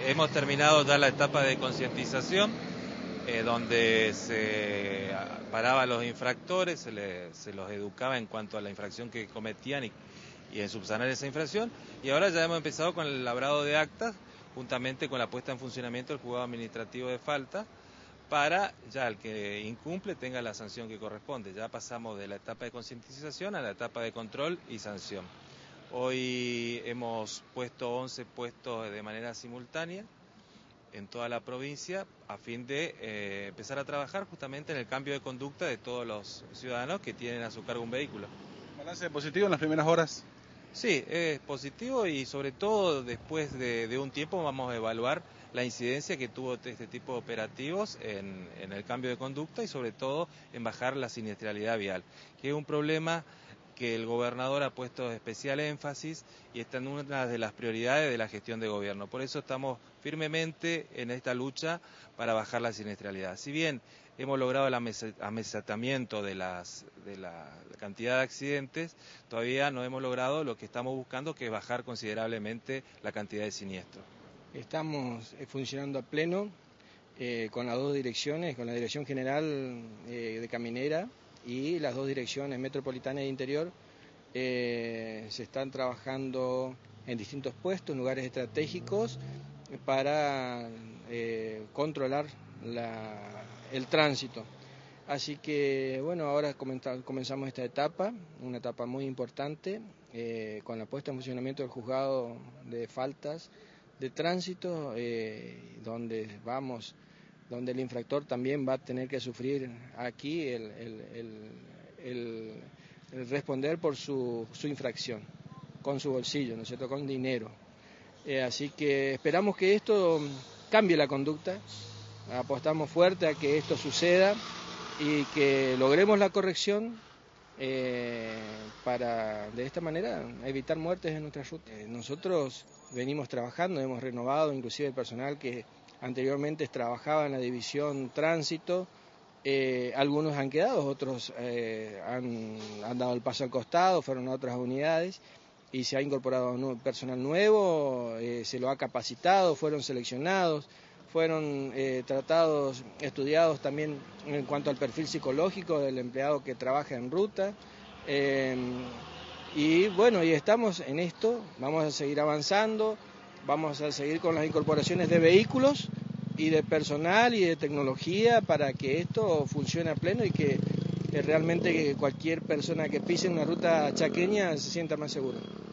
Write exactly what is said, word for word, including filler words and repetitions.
hemos terminado ya la etapa de concientización, eh, donde se paraba a los infractores, se, le, se los educaba en cuanto a la infracción que cometían y, y en subsanar esa infracción. Y ahora ya hemos empezado con el labrado de actas, juntamente con la puesta en funcionamiento del juzgado administrativo de falta, para ya el que incumple tenga la sanción que corresponde. Ya pasamos de la etapa de concientización a la etapa de control y sanción. Hoy hemos puesto once puestos de manera simultánea en toda la provincia a fin de eh, empezar a trabajar justamente en el cambio de conducta de todos los ciudadanos que tienen a su cargo un vehículo. ¿Balance positivo en las primeras horas? Sí, es positivo y sobre todo después de, de un tiempo vamos a evaluar la incidencia que tuvo este tipo de operativos en, en el cambio de conducta y sobre todo en bajar la siniestralidad vial, que es un problema que el gobernador ha puesto especial énfasis y está en una de las prioridades de la gestión de gobierno. Por eso estamos firmemente en esta lucha para bajar la siniestralidad. Si bien hemos logrado el amesatamiento de, las, de la cantidad de accidentes, todavía no hemos logrado lo que estamos buscando, que es bajar considerablemente la cantidad de siniestros. Estamos funcionando a pleno eh, con las dos direcciones, con la Dirección General eh, de Caminera y las dos direcciones metropolitana e interior. Eh, se están trabajando en distintos puestos, en lugares estratégicos, para eh, controlar la, el tránsito. Así que, bueno, ahora comenzamos esta etapa, una etapa muy importante, eh, con la puesta en funcionamiento del juzgado de faltas de tránsito, eh, donde vamos, donde el infractor también va a tener que sufrir aquí el, el, el, el, el responder por su, su infracción, con su bolsillo, ¿no es cierto?, con dinero. Eh, así que esperamos que esto cambie la conducta, apostamos fuerte a que esto suceda y que logremos la corrección eh, para de esta manera evitar muertes en nuestra ruta. Eh, nosotros venimos trabajando, hemos renovado inclusive el personal que anteriormente trabajaba en la división tránsito, eh, algunos han quedado, otros eh, han, han dado el paso al costado, fueron a otras unidades y se ha incorporado personal nuevo, eh, se lo ha capacitado, fueron seleccionados, fueron eh, tratados, estudiados también en cuanto al perfil psicológico del empleado que trabaja en ruta. Eh, y bueno, y estamos en esto, vamos a seguir avanzando, vamos a seguir con las incorporaciones de vehículos y de personal y de tecnología para que esto funcione a pleno y que, que realmente cualquier persona que pise una ruta chaqueña se sienta más seguro.